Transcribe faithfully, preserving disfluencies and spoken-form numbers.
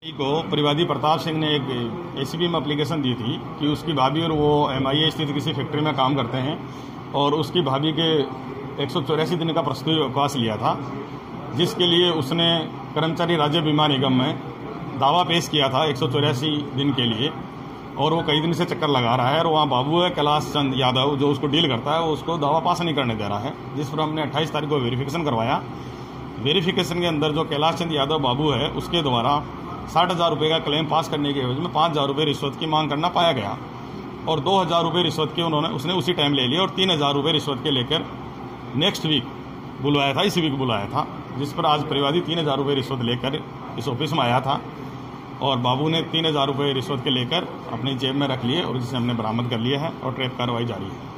को परिवादी प्रताप सिंह ने एक एसीबी में एप्लीकेशन दी थी कि उसकी भाभी और वो एमआईए स्थित किसी फैक्ट्री में काम करते हैं और उसकी भाभी के एक सौ चौरासी दिन का प्रस्तुति अवकाश लिया था, जिसके लिए उसने कर्मचारी राज्य बीमा निगम में दावा पेश किया था एक सौ चौरासी दिन के लिए। और वो कई दिन से चक्कर लगा रहा है और वहाँ बाबू है कैलाश चंद यादव जो उसको डील करता है, वो उसको दावा पास नहीं करने दे रहा है, जिस पर हमने अट्ठाईस तारीख को वेरिफिकेशन करवाया। वेरिफिकेशन के अंदर जो कैलाश चंद यादव बाबू है उसके द्वारा साठ हज़ार रुपये का क्लेम पास करने के एवज में पाँच हज़ार रुपये रिश्वत की मांग करना पाया गया और दो हज़ार रुपये रिश्वत के उन्होंने उसने उसी टाइम ले लिए और तीन हज़ार रुपये रिश्वत के लेकर नेक्स्ट वीक बुलवाया था, इसी वीक बुलाया था, जिस पर आज परिवादी तीन हज़ार रुपये रिश्वत लेकर इस ऑफिस में आया था और बाबू ने तीन हज़ार रुपये रिश्वत के लेकर अपनी जेब में रख लिए और जिसे हमने बरामद कर लिया है और ट्रैप कार्रवाई जारी है।